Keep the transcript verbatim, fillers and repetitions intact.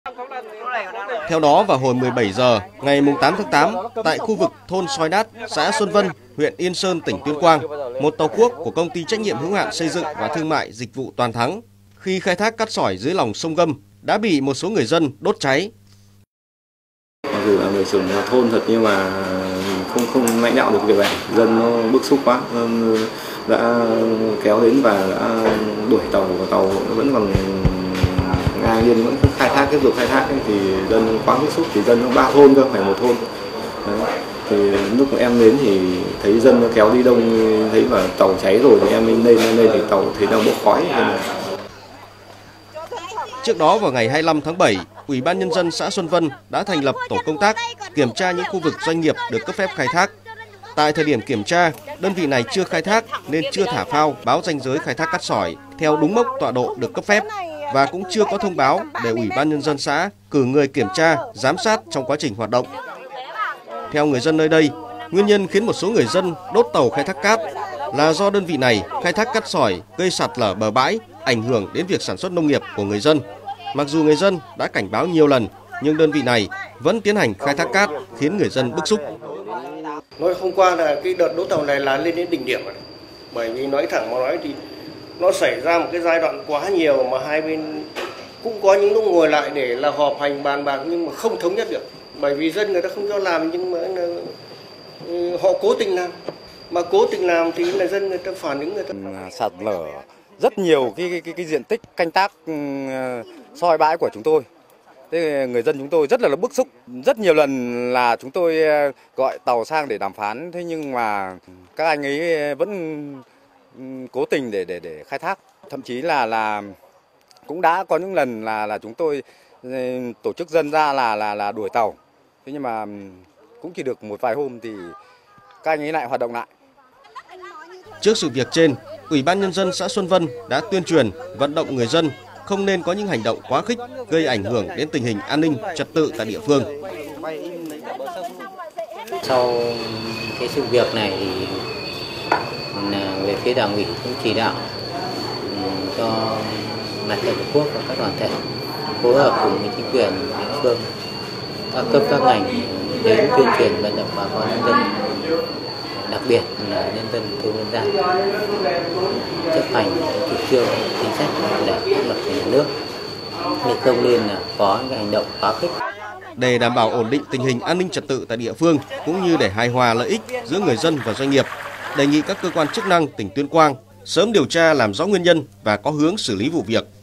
Theo đó, vào hồi mười bảy giờ ngày tám tháng tám, tại khu vực thôn Soi Đát, xã Xuân Vân, huyện Yên Sơn, tỉnh Tuyên Quang, một tàu cuốc của công ty trách nhiệm hữu hạn xây dựng và thương mại dịch vụ Toàn Thắng khi khai thác cát sỏi dưới lòng sông Gâm đã bị một số người dân đốt cháy. Mặc dù là người trưởng thôn thật nhưng mà không không lãnh đạo được việc này, dân nó bức xúc quá, đã kéo đến và đã đuổi tàu, và tàu vẫn còn ngang nhiên vẫn khai thác, tiếp tục khai thác ấy, thì dân quá bức xúc, thì dân nó ba thôn cơ, phải một thôn. Đấy. Thì lúc mà em đến thì thấy dân nó kéo đi đông, thấy là tàu cháy rồi thì em lên lên lên thì tàu thấy đang bốc khói. Trước đó vào ngày hai mươi lăm tháng bảy, Ủy ban Nhân dân xã Xuân Vân đã thành lập tổ công tác kiểm tra những khu vực doanh nghiệp được cấp phép khai thác. Tại thời điểm kiểm tra, đơn vị này chưa khai thác nên chưa thả phao báo ranh giới khai thác cát sỏi theo đúng mốc tọa độ được cấp phép và cũng chưa có thông báo để Ủy ban Nhân dân xã cử người kiểm tra, giám sát trong quá trình hoạt động. Theo người dân nơi đây, nguyên nhân khiến một số người dân đốt tàu khai thác cát là do đơn vị này khai thác cát sỏi gây sạt lở bờ bãi, ảnh hưởng đến việc sản xuất nông nghiệp của người dân. Mặc dù người dân đã cảnh báo nhiều lần, nhưng đơn vị này vẫn tiến hành khai thác cát khiến người dân bức xúc. Nói hôm qua là cái đợt đốt tàu này là lên đến đỉnh điểm rồi. Bởi vì nói thẳng mà nói thì nó xảy ra một cái giai đoạn quá nhiều mà hai bên cũng có những lúc ngồi lại để là họp hành bàn bạc nhưng mà không thống nhất được. Bởi vì dân người ta không cho làm nhưng mà họ cố tình làm. Mà cố tình làm thì là dân người ta phản ứng người ta. Sạt lở rất nhiều cái, cái, cái, cái diện tích canh tác soi bãi của chúng tôi. Thế người dân chúng tôi rất là, là bức xúc. Rất nhiều lần là chúng tôi gọi tàu sang để đàm phán, thế nhưng mà các anh ấy vẫn cố tình để để để khai thác. Thậm chí là là cũng đã có những lần là là chúng tôi tổ chức dân ra là là là đuổi tàu. Thế nhưng mà cũng chỉ được một vài hôm thì các anh ấy lại hoạt động lại. Trước sự việc trên, Ủy ban Nhân dân xã Xuân Vân đã tuyên truyền, vận động người dân không nên có những hành động quá khích gây ảnh hưởng đến tình hình an ninh trật tự tại địa phương. Sau cái sự việc này thì về phía Đảng ủy cũng chỉ đạo cho Mặt trận Tổ quốc và các đoàn thể phối hợp cùng với chính quyền địa phương, các cấp các ngành đến tuyên truyền vận động bà con nhân dân, đặc biệt là nhân dân thôn Vân Giang chấp hành chủ trương chính sách của Đảng, pháp luật của nhà nước, thì không nên là có những hành động quá khích. Để đảm bảo ổn định tình hình an ninh trật tự tại địa phương cũng như để hài hòa lợi ích giữa người dân và doanh nghiệp, đề nghị các cơ quan chức năng tỉnh Tuyên Quang sớm điều tra làm rõ nguyên nhân và có hướng xử lý vụ việc.